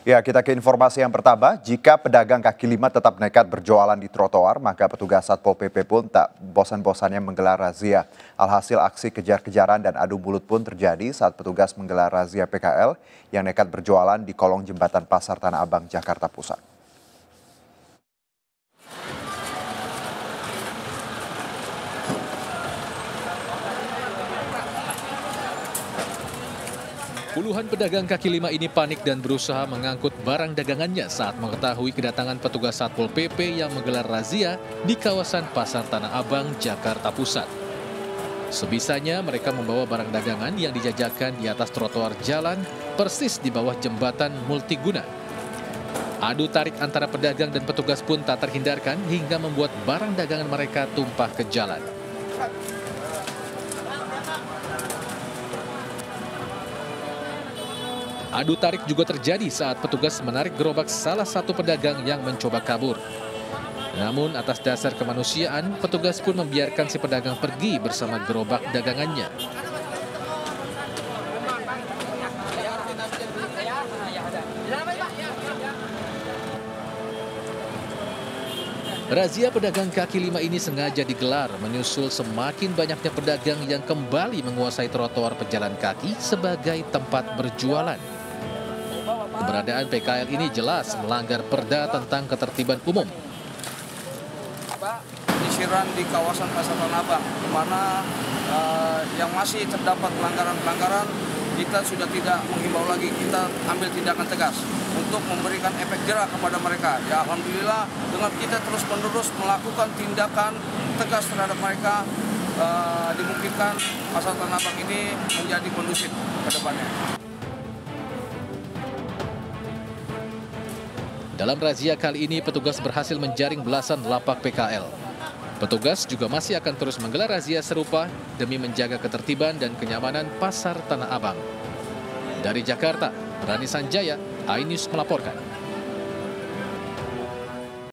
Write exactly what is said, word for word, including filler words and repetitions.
Ya, kita ke informasi yang pertama. Jika pedagang kaki lima tetap nekat berjualan di trotoar, maka petugas Satpol P P pun tak bosan-bosannya menggelar razia. Alhasil aksi kejar-kejaran dan adu mulut pun terjadi saat petugas menggelar razia P K L yang nekat berjualan di kolong jembatan Pasar Tanah Abang, Jakarta Pusat. Puluhan pedagang kaki lima ini panik dan berusaha mengangkut barang dagangannya saat mengetahui kedatangan petugas Satpol P P yang menggelar razia di kawasan Pasar Tanah Abang, Jakarta Pusat. Sebisanya mereka membawa barang dagangan yang dijajakan di atas trotoar jalan persis di bawah jembatan multiguna. Adu tarik antara pedagang dan petugas pun tak terhindarkan hingga membuat barang dagangan mereka tumpah ke jalan. Adu tarik juga terjadi saat petugas menarik gerobak salah satu pedagang yang mencoba kabur. Namun atas dasar kemanusiaan, petugas pun membiarkan si pedagang pergi bersama gerobak dagangannya. Razia pedagang kaki lima ini sengaja digelar menyusul semakin banyaknya pedagang yang kembali menguasai trotoar pejalan kaki sebagai tempat berjualan. Keberadaan P K L ini jelas melanggar perda tentang ketertiban umum. Penyisiran di kawasan Pasar Tanah Abang, di mana uh, yang masih terdapat pelanggaran-pelanggaran, kita sudah tidak menghimbau lagi, kita ambil tindakan tegas untuk memberikan efek jerah kepada mereka. Ya, alhamdulillah dengan kita terus-menerus melakukan tindakan tegas terhadap mereka, uh, dimungkinkan Pasar Tanah Abang ini menjadi kondusif ke depannya. Dalam razia kali ini, petugas berhasil menjaring belasan lapak P K L. Petugas juga masih akan terus menggelar razia serupa demi menjaga ketertiban dan kenyamanan Pasar Tanah Abang. Dari Jakarta, Rani Sanjaya, iNews melaporkan.